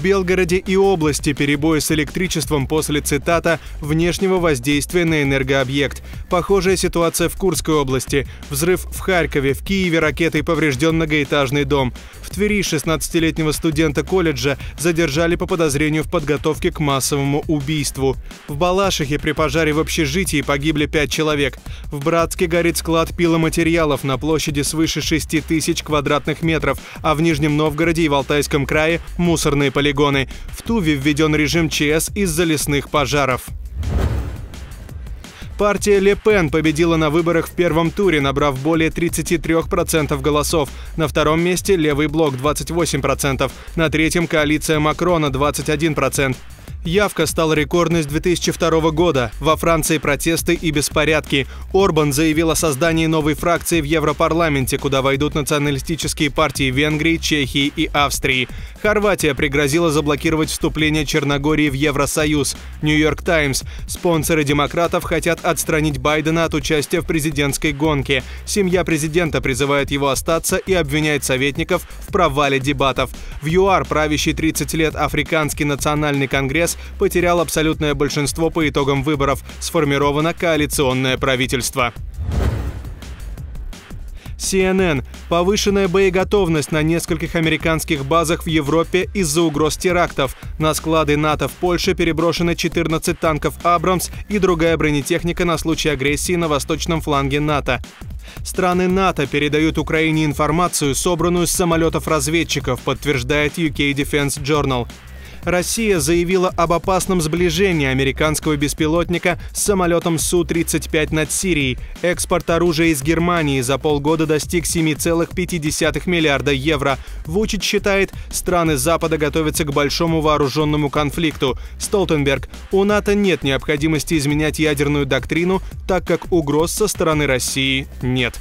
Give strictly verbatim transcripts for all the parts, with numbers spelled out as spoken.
В Белгороде и области перебои с электричеством после, цитата, «внешнего воздействия на энергообъект». Похожая ситуация в Курской области. Взрыв в Харькове, в Киеве ракетой поврежден многоэтажный дом. В Твери шестнадцатилетнего студента колледжа задержали по подозрению в подготовке к массовому убийству. В Балашихе при пожаре в общежитии погибли пять человек. В Братске горит склад пиломатериалов на площади свыше шести тысяч квадратных метров, а в Нижнем Новгороде и в Алтайском крае – мусорные полигоны. В Туве введен режим ЧС из-за лесных пожаров. Партия Ле Пен победила на выборах в первом туре, набрав более тридцати трёх процентов голосов. На втором месте Левый блок – двадцать восемь процентов. На третьем – коалиция Макрона – двадцать один процент. Явка стала рекордной с две тысячи второго года. Во Франции протесты и беспорядки. Орбан заявил о создании новой фракции в Европарламенте, куда войдут националистические партии Венгрии, Чехии и Австрии. Хорватия пригрозила заблокировать вступление Черногории в Евросоюз. Нью-Йорк Таймс. Спонсоры демократов хотят отстранить Байдена от участия в президентской гонке. Семья президента призывает его остаться и обвиняет советников в провале дебатов. В ЮАР правящий тридцать лет Африканский национальный конгресс потерял абсолютное большинство по итогам выборов. Сформировано коалиционное правительство. Си Эн Эн. Повышенная боеготовность на нескольких американских базах в Европе из-за угроз терактов. На склады НАТО в Польше переброшены четырнадцать танков «Абрамс» и другая бронетехника на случай агрессии на восточном фланге НАТО. Страны НАТО передают Украине информацию, собранную с самолетов-разведчиков, подтверждает ю кей Defense Journal. Россия заявила об опасном сближении американского беспилотника с самолетом Су тридцать пять над Сирией. Экспорт оружия из Германии за полгода достиг семи целых пяти десятых миллиарда евро. Вучич считает, страны Запада готовятся к большому вооруженному конфликту. Столтенберг. У НАТО нет необходимости изменять ядерную доктрину, так как угроз со стороны России нет.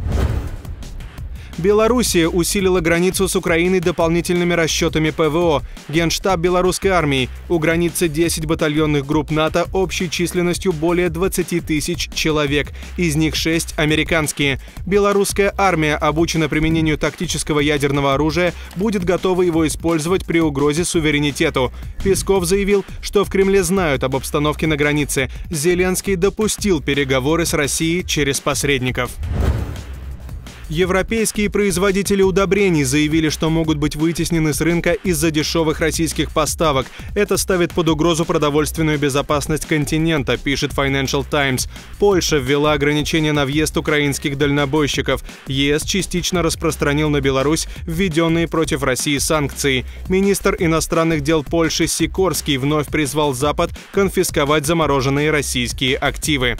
Белоруссия усилила границу с Украиной дополнительными расчетами Пэ Вэ О. Генштаб белорусской армии. У границы десять батальонных групп НАТО общей численностью более двадцати тысяч человек. Из них шесть американские. Белорусская армия обучена применению тактического ядерного оружия, будет готова его использовать при угрозе суверенитету. Песков заявил, что в Кремле знают об обстановке на границе. Зеленский допустил переговоры с Россией через посредников. Европейские производители удобрений заявили, что могут быть вытеснены с рынка из-за дешевых российских поставок. Это ставит под угрозу продовольственную безопасность континента, пишет Financial Times. Польша ввела ограничения на въезд украинских дальнобойщиков. Е Эс частично распространил на Беларусь введенные против России санкции. Министр иностранных дел Польши Сикорский вновь призвал Запад конфисковать замороженные российские активы.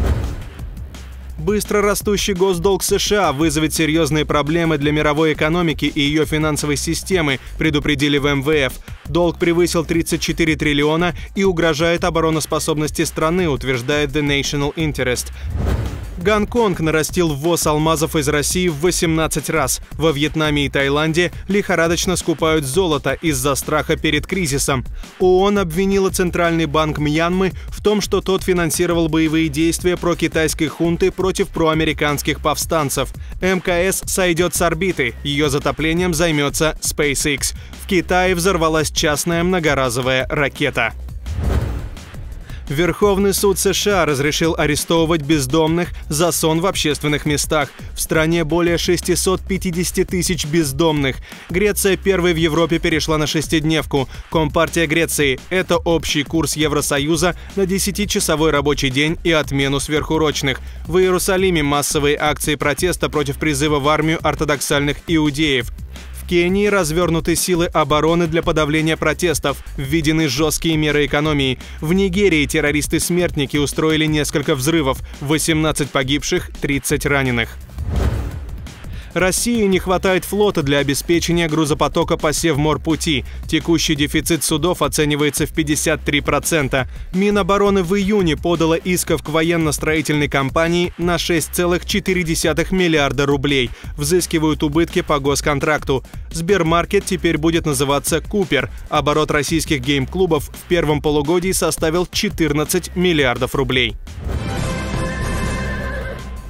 Быстро растущий госдолг США вызовет серьезные проблемы для мировой экономики и ее финансовой системы, предупредили в Эм Вэ Эф. Долг превысил тридцать четыре триллиона и угрожает обороноспособности страны, утверждает The National Interest. Гонконг нарастил ввоз алмазов из России в восемнадцать раз. Во Вьетнаме и Таиланде лихорадочно скупают золото из-за страха перед кризисом. О О Н обвинила Центральный банк Мьянмы в том, что тот финансировал боевые действия прокитайской хунты против проамериканских повстанцев. Эм Ка Эс сойдет с орбиты. Ее затоплением займется Спейс Икс. В Китае взорвалась частная многоразовая ракета. Верховный суд США разрешил арестовывать бездомных за сон в общественных местах. В стране более шестисот пятидесяти тысяч бездомных. Греция первой в Европе перешла на шестидневку. Компартия Греции – это общий курс Евросоюза на десятичасовой рабочий день и отмену сверхурочных. В Иерусалиме массовые акции протеста против призыва в армию ортодоксальных иудеев. В Кении развернуты силы обороны для подавления протестов, введены жесткие меры экономии. В Нигерии террористы-смертники устроили несколько взрывов, восемнадцать погибших, тридцать раненых. России не хватает флота для обеспечения грузопотока по Севморпути. Текущий дефицит судов оценивается в пятьдесят три процента. Минобороны в июне подало исков к военно-строительной компании на шесть целых четыре десятых миллиарда рублей. Взыскивают убытки по госконтракту. Сбермаркет теперь будет называться Купер. Оборот российских гейм-клубов в первом полугодии составил четырнадцать миллиардов рублей.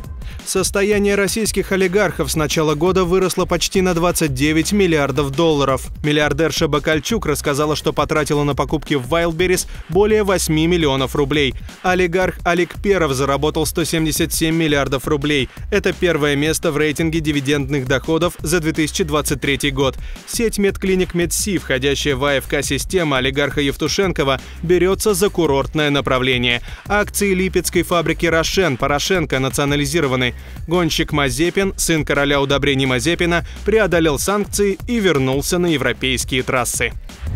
Состояние российских олигархов с начала года выросло почти на двадцать девять миллиардов долларов. Миллиардерша Бакальчук рассказала, что потратила на покупки в Wildberries более восьми миллионов рублей. Олигарх Алик Перов заработал сто семьдесят семь миллиардов рублей. Это первое место в рейтинге дивидендных доходов за две тысячи двадцать третий год. Сеть медклиник Медси, входящая в АФК-систему олигарха Евтушенкова, берется за курортное направление. Акции липецкой фабрики «Рошен» Порошенко национализированы. Гонщик Мазепин, сын короля удобрений Мазепина, преодолел санкции и вернулся на европейские трассы.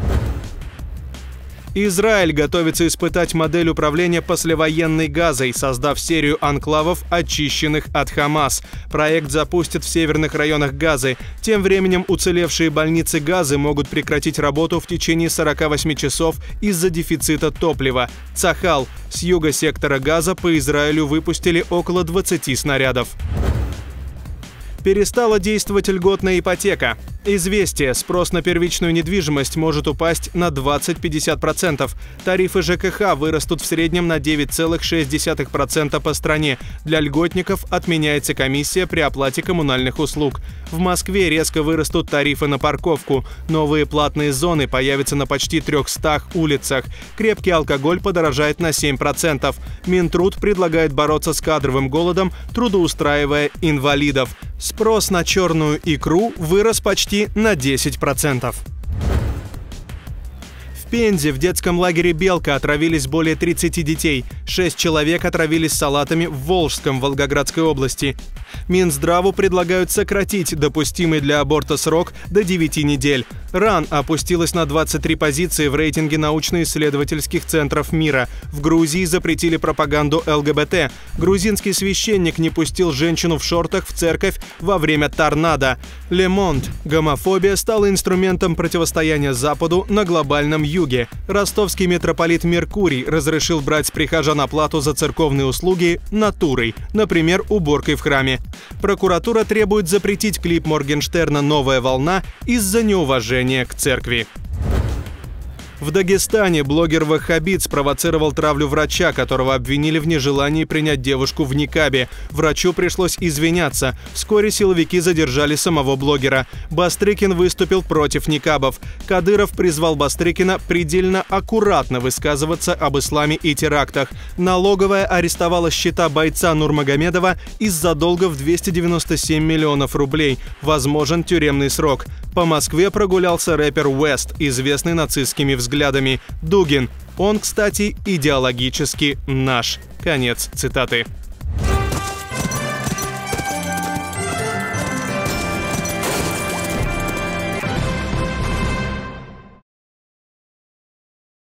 Израиль готовится испытать модель управления послевоенной Газой, создав серию анклавов, очищенных от Хамас. Проект запустят в северных районах Газы. Тем временем уцелевшие больницы Газы могут прекратить работу в течение сорока восьми часов из-за дефицита топлива. Цахал. С юга сектора Газа по Израилю выпустили около двадцати снарядов. Перестала действовать льготная ипотека. Известие. Спрос на первичную недвижимость может упасть на двадцать-пятьдесят процентов. Тарифы ЖКХ вырастут в среднем на девять целых шесть десятых процента по стране. Для льготников отменяется комиссия при оплате коммунальных услуг. В Москве резко вырастут тарифы на парковку. Новые платные зоны появятся на почти трехстах улицах. Крепкий алкоголь подорожает на семь процентов. Минтруд предлагает бороться с кадровым голодом, трудоустраивая инвалидов. Спрос на черную икру вырос почти на десять процентов. В Пензе в детском лагере «Белка» отравились более тридцати детей. Шесть человек отравились салатами в Волжском, Волгоградской области. Минздраву предлагают сократить допустимый для аборта срок до девяти недель. РАН опустилась на двадцать три позиции в рейтинге научно-исследовательских центров мира. В Грузии запретили пропаганду ЛГБТ. Грузинский священник не пустил женщину в шортах в церковь во время торнадо. Ле Монд. Гомофобия стала инструментом противостояния Западу на глобальном юге. Ростовский митрополит Меркурий разрешил брать с прихожан оплату за церковные услуги натурой, например, уборкой в храме. Прокуратура требует запретить клип Моргенштерна «Новая волна» из-за неуважения к церкви. В Дагестане блогер-ваххабит спровоцировал травлю врача, которого обвинили в нежелании принять девушку в никабе. Врачу пришлось извиняться. Вскоре силовики задержали самого блогера. Бастрыкин выступил против никабов. Кадыров призвал Бастрыкина предельно аккуратно высказываться об исламе и терактах. Налоговая арестовала счета бойца Нурмагомедова из-за долга в двести девяносто семь миллионов рублей. Возможен тюремный срок. По Москве прогулялся рэпер Уэст, известный нацистскими взглядами. Дугин. Он, кстати, идеологически наш. Конец цитаты.